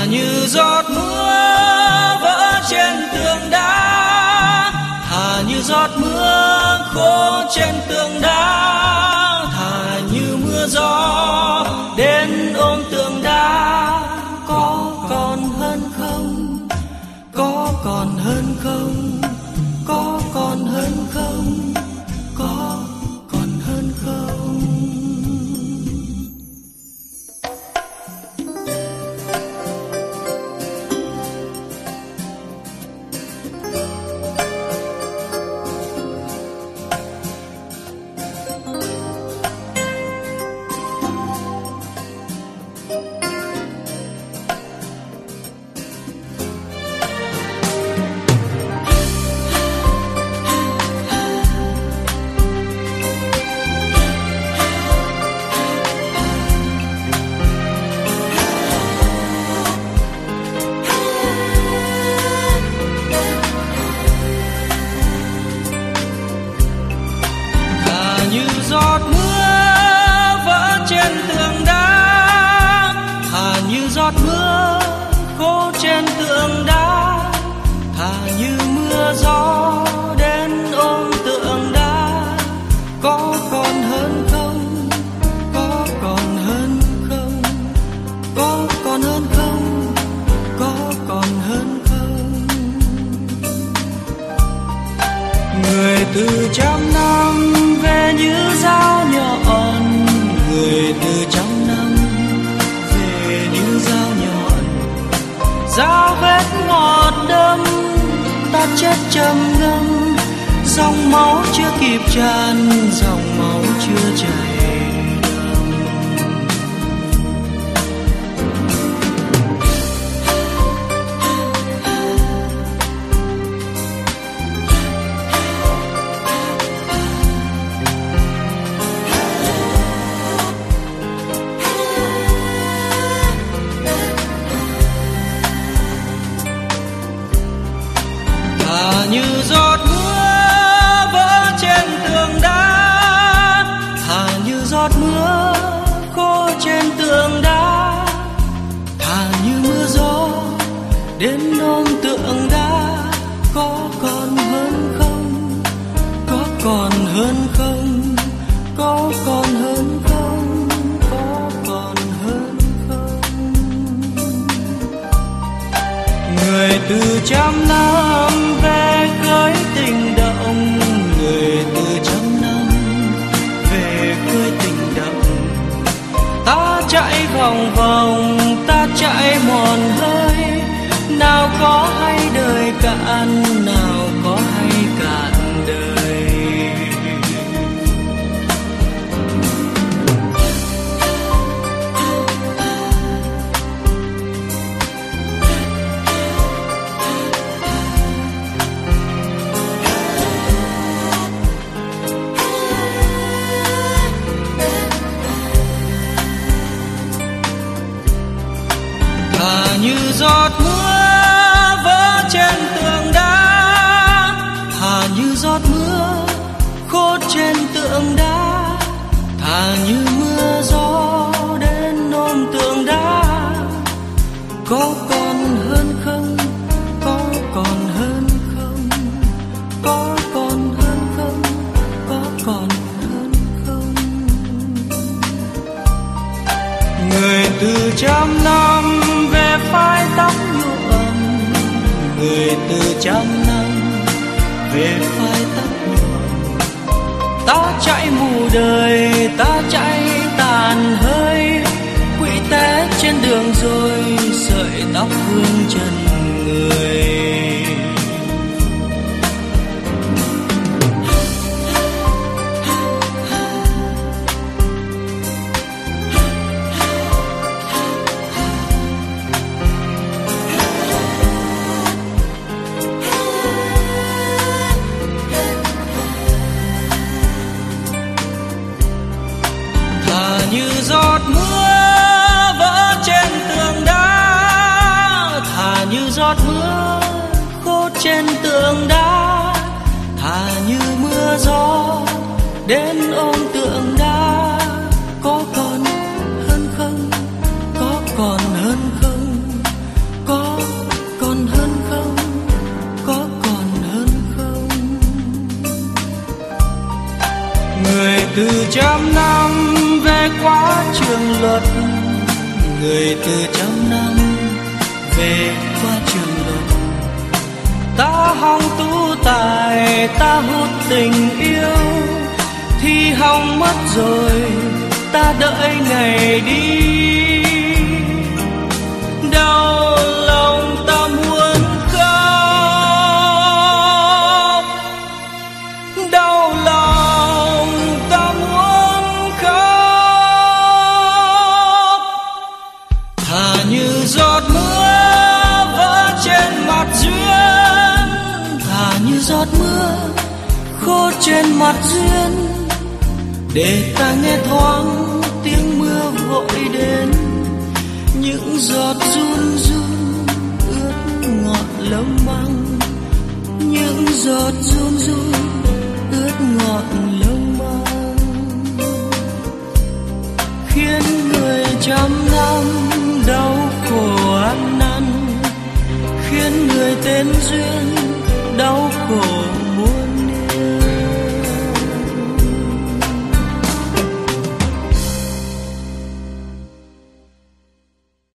như giọt mưa vỡ trên tường đá, thà như giọt mưa khô trên tường đá, thà như mưa gió đến ôm tường đá. Có còn hơn không? Có còn hơn không? Có còn hơn không? Có còn hơn không? Như giọt mưa vỡ trên tường đá, thà như giọt mưa khô trên tường đá, thà như mưa gió đến ôm tường đá. Có còn hơn không? Có còn hơn không? Có còn hơn không? Có còn hơn không? Người từ trăm năm về như dao nhọn, người từ trăm năm về như dao nhọn, dao vết ngọt đâm ta chết trầm ngâm. Dòng máu chưa kịp tràn, dòng máu chưa chảy đậm. Thà như giọt mưa vỡ trên tường đá, thà như giọt mưa khô trên tường đá, thà như mưa gió đến ôm tượng đá. Có còn hơn không? Có còn hơn không? Có còn hơn không? Có còn hơn không? Người từ trăm năm về khơi tình động, người từ trăm năm về khơi tình động. Ta chạy vòng vòng, ta chạy mòn hơi, nào có hay đời cạn, nào có hay cạn đời. Thà như giọt mưa vỡ trên tường đá, thà như giọt mưa khô trên tường đá, thà như mưa gió đến ôm tường đá. Có còn hơn không? Có còn hơn không? Có còn hơn không? Có còn hơn không? Người từ trăm năm về phai tóc nhuộm, người từ trăm năm về phai tóc nhuộm. Ta chạy mù đời, ta chạy tàn hơi, quỵ té trên đường rồi sợi tóc vương trần người. Như giọt mưa vỡ trên tường đá, thà như giọt mưa khô trên tường đá, thà như mưa gió đến ôm tượng đá. Có còn hơn không? Có còn hơn không? từ trăm năm về quá trường luật, người từ trăm năm về qua trường luật. Ta hòng tu tài, ta hút tình yêu, thì hỏng mất rồi, ta đợi ngày đi. Đau lòng ta muốn khóc, đau lòng ta muốn khóc. Thà như giọt mưa vỡ trên mặt duyên, thà như giọt mưa khô trên mặt duyên, để ta nghe thoáng tiếng mưa vội đến. Những giọt run run ướt ngọt lông băng, những giọt run run ướt ngọt lông băng, khiến người trăm năm đau khổ ăn năn, khiến người tên duyên đau khổ